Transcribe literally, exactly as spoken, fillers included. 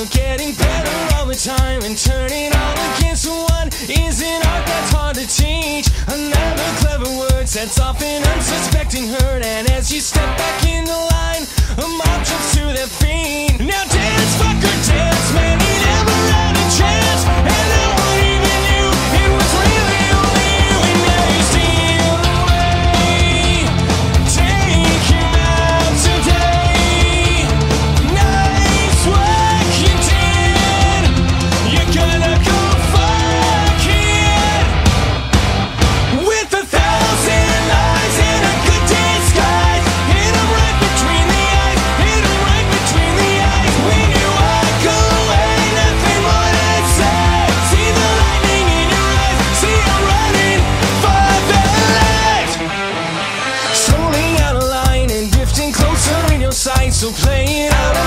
you're getting better all the time, and turning all against one is an art that's hard to teach. Another clever word sets off an unsuspecting hurt, and as you step back in the line, a mob jumps to their feet. Now dance, fucker, dance, man, he never had a chance, and no one even knew it was really only you. And now you steal away, take him out today. Nice work you did, you're gonna go fuck it, with a thousand eyes and a good disguise. Hit him right between the eyes, hit him right between the eyes. When you walk away, nothing more to say. See the lightning in your eyes, see you running for the light. Slowly out of line and drifting closer in your sight, so play it out.